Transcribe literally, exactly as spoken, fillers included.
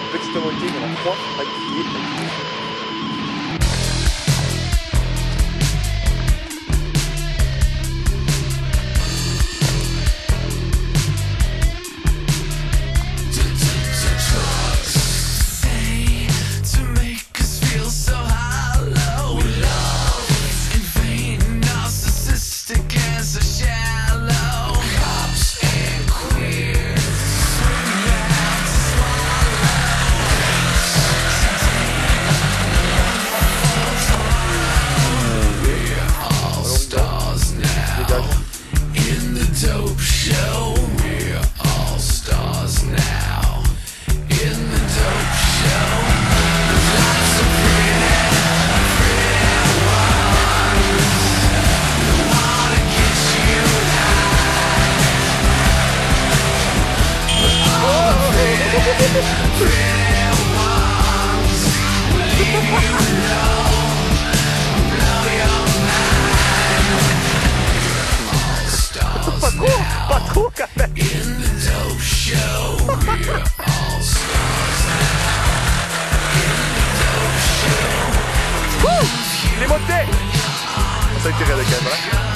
petite remontée, il y en a trois à plier. Pas trop, pas trop quand même. Les montées. Ça a été raide quand même, hein.